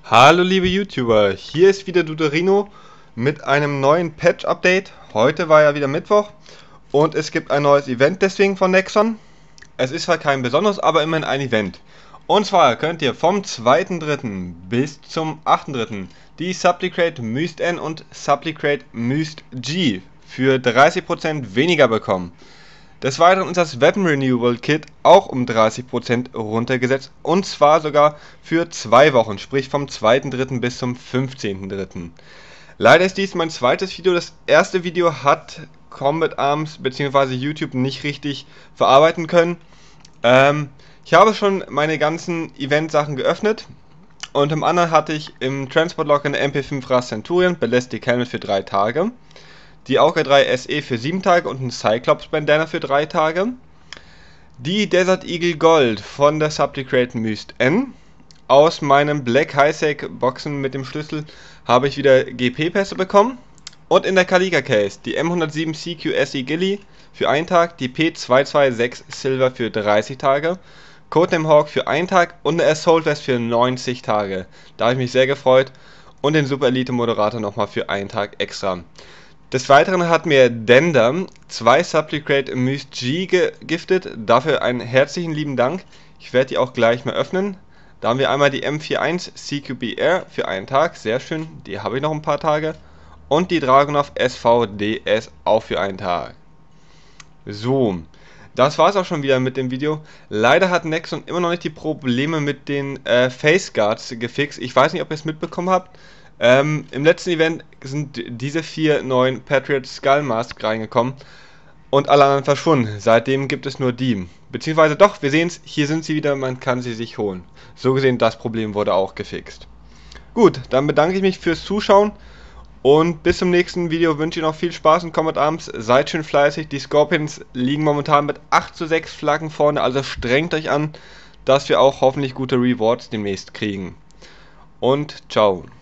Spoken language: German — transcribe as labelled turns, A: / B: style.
A: Hallo liebe YouTuber, hier ist wieder Duderino mit einem neuen Patch-Update. Heute war ja wieder Mittwoch und es gibt ein neues Event deswegen von Nexon. Es ist zwar kein besonderes, aber immerhin ein Event. Und zwar könnt ihr vom 2.3. bis zum 8.3. die Supplicrate Myst N und Supplicrate Myst G für 30% weniger bekommen. Des Weiteren ist das Weapon Renewal Kit auch um 30% runtergesetzt und zwar sogar für 2 Wochen, sprich vom 2.3. bis zum 15.3. Leider ist dies mein zweites Video. Das erste Video hat Combat Arms bzw. YouTube nicht richtig verarbeiten können. Ich habe schon meine ganzen Event-Sachen geöffnet und im anderen hatte ich im Transport-Log eine MP5 RAS Centurion Ballistic Helmet für 3 Tage. Die Auga 3 SE für 7 Tage und ein Cyclops Bandana für 3 Tage. Die Desert Eagle Gold von der Supplicrate Myst N. Aus meinem Black Highsec Boxen mit dem Schlüssel habe ich wieder GP-Pässe bekommen. Und in der Kalika Case die M107 CQ SE Gilly für 1 Tag, die P226 Silver für 30 Tage, Codename Hawk für 1 Tag und eine Assault Vest für 90 Tage. Da habe ich mich sehr gefreut. Und den Super Elite Moderator nochmal für 1 Tag extra. Des Weiteren hat mir Dender 2 Supplicrate Myst G gegiftet, dafür einen herzlichen lieben Dank. Ich werde die auch gleich mal öffnen. Da haben wir einmal die M41 CQB-R für 1 Tag, sehr schön, die habe ich noch ein paar Tage. Und die Dragunov SVDS auch für 1 Tag. So, das war es auch schon wieder mit dem Video. Leider hat Nexon immer noch nicht die Probleme mit den Face Guards gefixt. Ich weiß nicht, ob ihr es mitbekommen habt. Im letzten Event sind diese 4 neuen Patriot Skull Mask reingekommen und alle anderen verschwunden. Seitdem gibt es nur die. Beziehungsweise doch, wir sehen es, hier sind sie wieder, man kann sie sich holen. So gesehen, das Problem wurde auch gefixt. Gut, dann bedanke ich mich fürs Zuschauen und bis zum nächsten Video wünsche ich noch viel Spaß in Combat Arms. Seid schön fleißig, die Scorpions liegen momentan mit 8:6 Flaggen vorne, also strengt euch an, dass wir auch hoffentlich gute Rewards demnächst kriegen. Und ciao.